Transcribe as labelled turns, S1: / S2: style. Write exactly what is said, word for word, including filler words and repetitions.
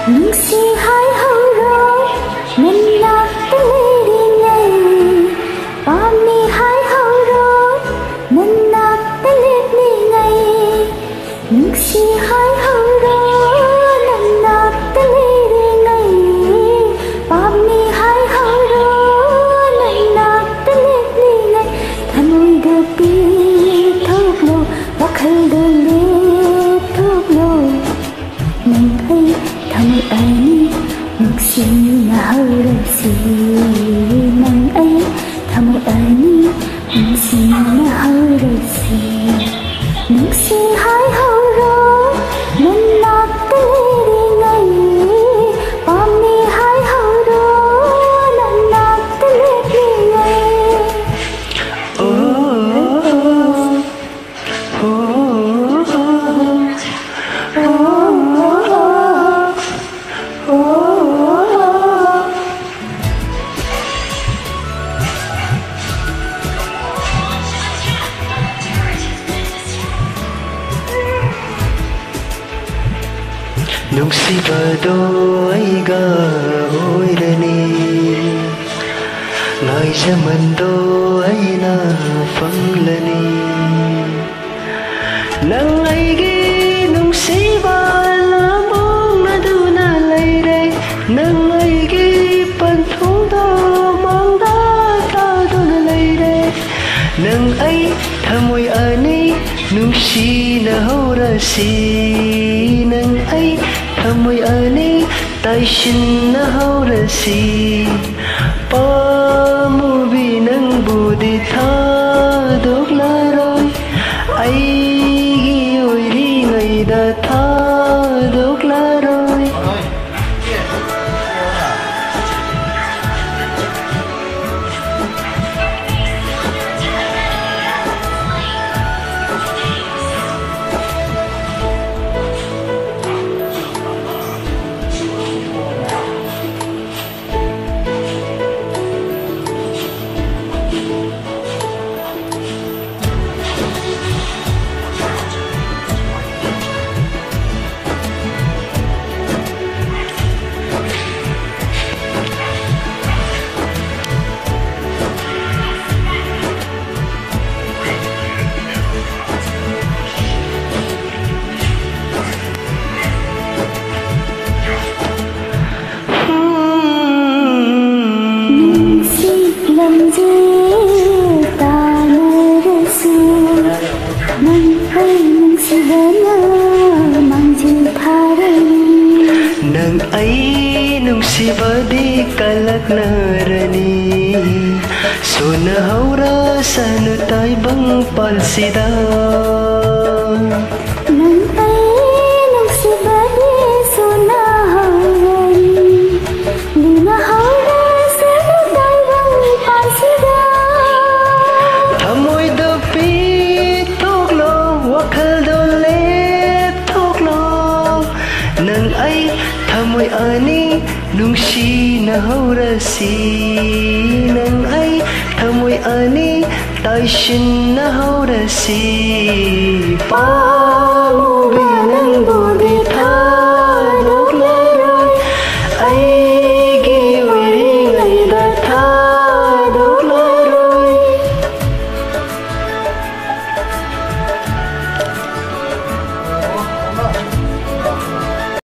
S1: ꯅꯨꯡꯁꯤ ꯍꯥꯏꯍꯧꯔꯣ ꯅꯟꯅꯥꯛꯇ ꯂꯩꯔꯤꯉꯩ ꯄꯥꯝꯃꯤ ꯍꯥꯏꯍꯧꯔꯣ ꯅꯟꯅꯥꯛꯇ ꯂꯦꯞꯂꯤꯉꯩ ꯅꯨꯡꯁꯤ ꯍꯥꯏꯍꯧꯔꯣ ꯅꯟꯅꯥꯛꯇ ꯂꯩꯔꯤꯉꯩ ꯄꯥꯝꯃꯤ ꯍꯥꯏꯍꯧꯔꯣ ꯅꯟꯅꯥꯛꯇ ꯂꯦꯞꯂꯤꯉꯩ ꯊꯃꯣꯏꯗ ꯄꯤꯊꯣꯛꯂꯣ ꯋꯥꯈꯜꯗ ꯂꯦꯞꯊꯣꯛꯂꯣ ꯅꯪ ꯑꯩ ꯊꯃꯣꯏ ꯑꯅꯤ ꯅꯨꯡꯁꯤꯅꯍꯧꯔꯁꯤ ꯅꯪ ꯑꯩ ꯊꯃꯣꯏ ꯑꯅꯤ ꯅꯨꯡꯁꯤꯅꯍꯧꯔꯁꯤ ꯅꯨꯡꯁꯤ ꯍꯥꯏꯍꯧꯔꯣ ꯅꯟꯅꯥꯛꯇ ꯂꯩꯔꯤꯉꯩ ꯄꯥꯝꯃꯤ ꯍꯥꯏꯍꯧꯔꯣ ꯅꯟꯅꯥꯛꯇ ꯂꯦꯞꯂꯤꯉꯩ
S2: ꯅꯨꯡꯁꯤꯕꯗꯣ ꯑꯩꯒ ꯑꯣꯏꯔꯅꯤ ꯉꯥꯏꯖꯃꯟꯗꯣ ꯑꯩꯅ ꯐꯪꯂꯅꯤ ꯅꯪ ꯑꯩꯒꯤ ꯅꯨꯡꯁꯤꯕ ꯂꯥꯃꯣꯡꯅꯗꯨꯅ ꯂꯩꯔꯦ ꯅꯪ ꯑꯩꯒꯤ ꯄꯟꯊꯨꯡꯗꯣ ꯃꯥꯡꯗ ꯇꯥꯗꯨꯅ ꯂꯩꯔꯦ ꯅꯪ ꯑꯩ ꯊꯃꯣꯏ ꯑꯅꯤ ꯅꯨꯡꯁꯤꯅꯍꯧꯔꯁꯤ ꯅꯪ ꯑꯩ ꯊꯃꯣꯏ ꯑꯅꯤ ꯇꯥꯏꯁꯤꯟꯅꯍꯧꯔꯁꯤ ꯄꯥꯝꯃꯨꯕꯤ ꯅꯪꯕꯨꯗꯤ ꯊꯥꯗꯣꯛꯂꯔꯣꯏ ꯑꯩꯒꯤ ꯑꯣꯏꯔꯤꯉꯩꯗ ꯊꯥꯗꯣꯛꯂꯔꯣꯏ nang ay nugsibadi kalaknarani sunahawra sanutay bang palsida
S1: nang ay nugsibadi sunahawrani linahawra sanutay bang palsida
S2: thamoy dapi toklo wakal dole toklo nang ay thamoy ani nungsinahawrasi nang ay thamoy ani taishinahawrasi pamu